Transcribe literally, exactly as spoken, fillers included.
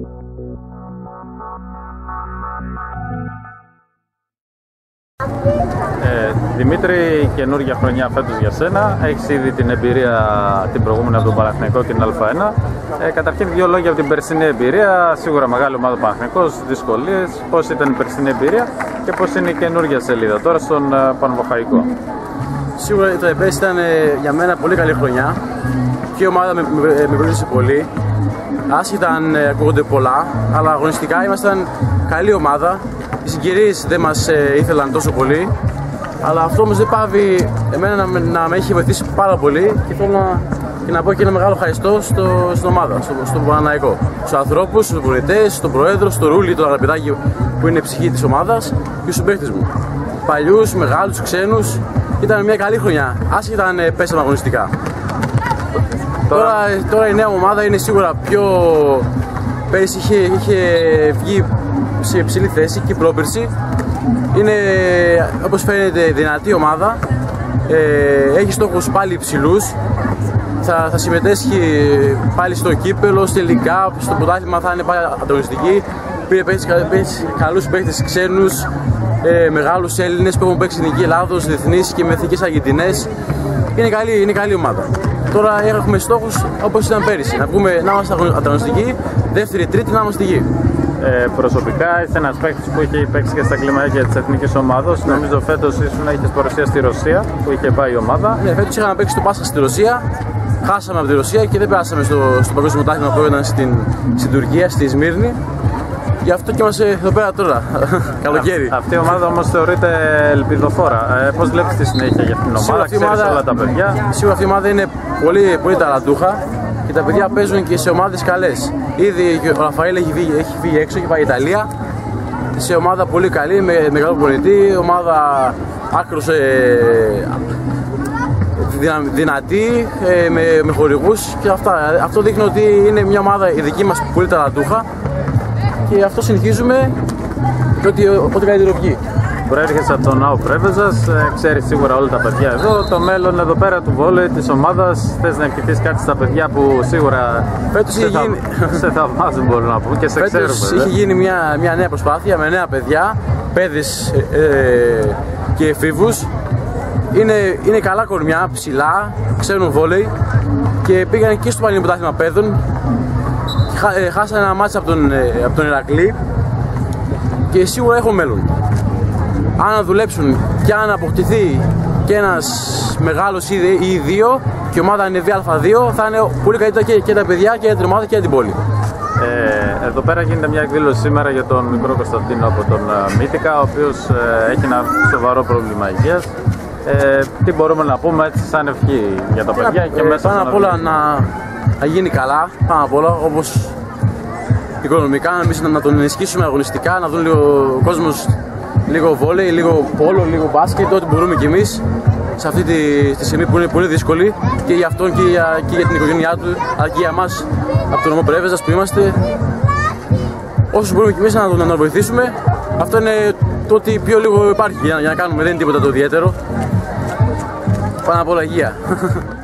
Ε, Δημήτρη, καινούργια χρονιά φέτος για σένα. Έχεις ήδη την εμπειρία την προηγούμενη από τον Παναθηναϊκό και την Α1. Ε, καταρχήν, δύο λόγια από την περσινή εμπειρία. Σίγουρα μεγάλη ομάδα Παναθηναϊκός, δυσκολίες. Πώς ήταν η περσινή εμπειρία και πώς είναι η καινούργια σελίδα τώρα στον Πανβοχαϊκό? Σίγουρα το πέρσι ήταν για μένα πολύ καλή χρονιά και η ομάδα με, με, με βοήθησε πολύ. Άσχετα αν ακούγονται πολλά, αλλά αγωνιστικά ήμασταν καλή ομάδα. Οι συγκυρίες δεν μας ε, ήθελαν τόσο πολύ, αλλά αυτό όμως δεν πάβει εμένα να, να με έχει βοηθήσει πάρα πολύ και θέλω να, και να πω και ένα μεγάλο ευχαριστώ στο, στην ομάδα, στο, στον Παναθηναϊκό. Στους ανθρώπους, στους βουλευτές, στον Προέδρο, στο Ρούλι, το αγαπητάκι που είναι ψυχή της ομάδας και στους παίκτες μου. Παλιούς, μεγάλους, ξένους. Ήταν μια καλή χρονιά, άσχετα αν ε, πέσαμε αγωνιστικά. Τώρα, τώρα η νέα ομάδα είναι σίγουρα πιο... Πέρυσι είχε, είχε βγει σε υψηλή θέση και πρόπερση. Είναι, όπως φαίνεται, δυνατή ομάδα. Ε, έχει στόχους πάλι υψηλούς. Θα, θα συμμετέσχει πάλι στο κύπελο, στη Λιγκά, στο πρωτάθλημα θα είναι πάλι ανταγωνιστική. Πήρε παίκτες, καλούς παίκτες ξένους, ε, μεγάλους Έλληνες που έχουν παίξει στην Εθνική Ελλάδος, διεθνείς και με εθνικές Αργεντινές. Είναι καλή, είναι καλή ομάδα. Τώρα έχουμε στόχους όπως ήταν πέρυσι. Να βγούμε να είμαστε ανταγωνιστικοί, δεύτερη, τρίτη να είμαστε στη γη. Ε, προσωπικά είσαι ένας παίκτης που είχε παίξει και στα κλιμάκια της εθνικής ομάδας. Ναι. Νομίζω φέτος ήσουν έχεις παρουσία στη Ρωσία που είχε πάει η ομάδα. Ναι, φέτος είχαμε παίξει το Πάσχα στη Ρωσία. Χάσαμε από τη Ρωσία και δεν περάσαμε στο, στο παγκόσμιο πρωτάθλημα που ήταν στην, στην Τουρκία, στη Σμύρνη. Γι' αυτό και είμαστε εδώ πέρα τώρα, καλοκαίρι. Αυτή η ομάδα όμως θεωρείται ελπιδοφόρα. Ε, πώς βλέπεις τη συνέχεια για αυτήν την ομάδα, ξέρεις ομάδα, όλα τα παιδιά? Σίγουρα αυτή η ομάδα είναι πολύ, πολύ ταλαντούχα και τα παιδιά παίζουν και σε ομάδες καλές. Ήδη ο Ραφαήλ έχει φύγει, έχει φύγει έξω και πάει η Ιταλία. Σε ομάδα πολύ καλή, με μεγάλο προπονητή, ομάδα άκρως ε, δυνατή, ε, με, με χορηγούς και αυτά. Αυτό δείχνει ότι είναι μια ομάδα η δική μας πολύ ταλαντούχα. Και αυτό συνεχίζουμε και ό,τι, ό,τι καλύτερο βγει. Προέρχεσαι από τον Ναό Πρέβεζας, ξέρεις σίγουρα όλα τα παιδιά εδώ. Το μέλλον εδώ πέρα του βόλεϊ της ομάδας, θες να ευχηθείς κάτι στα παιδιά που σίγουρα φέτος σε, είχε γίνει... θα, σε θαυμάζουν, μπορούν να πούμε, και σε ξέρουμε. Φέτος είχε γίνει μια, μια νέα προσπάθεια με νέα παιδιά, παιδες ε, και εφήβους. Είναι, είναι καλά κορμιά, ψηλά, ξέρουν βόλεϊ και πήγαν και στο Πανελλήνιο Πρωτάθλημα Παιδών. Χάσανε ένα μάτσο από τον, από τον Ηρακλή και σίγουρα έχουν μέλλον. Αν δουλέψουν και αν αποκτηθεί και ένας μεγάλος ή δύο και η ομάδα ανεβεί Α δύο, θα είναι πολύ καλύτερα και, και τα παιδιά και την ομάδα και την πόλη. Ε, εδώ πέρα γίνεται μια εκδήλωση σήμερα για τον μικρό Κωνσταντίνο από τον uh, Μύτικα, ο οποίος uh, έχει ένα σοβαρό πρόβλημα υγείας. Ε, τι μπορούμε να πούμε έτσι σαν ευχή για τα παιδιά και, και ε, μέσα πάνω απ' όλα να, να γίνει καλά, πάνω απ' όλα όπως οικονομικά, να, να τον ενισχύσουμε αγωνιστικά, να δουν λίγο ο κόσμος λίγο βόλεϊ, λίγο πόλο, λίγο μπάσκετ, ό,τι μπορούμε κι εμείς σε αυτή τη, τη στιγμή που είναι πολύ δύσκολη και για αυτόν και για, και για την οικογένειά του, αλλά και για εμάς από τον Ναό Πρέβεζας που είμαστε. Όσους μπορούμε κι εμείς να τον να, να βοηθήσουμε, αυτό είναι το ότι πιο λίγο υπάρχει για, για να κάνουμε, δεν είναι τίποτα το ιδιαίτερο. Πάνω απ' όλα υγεία.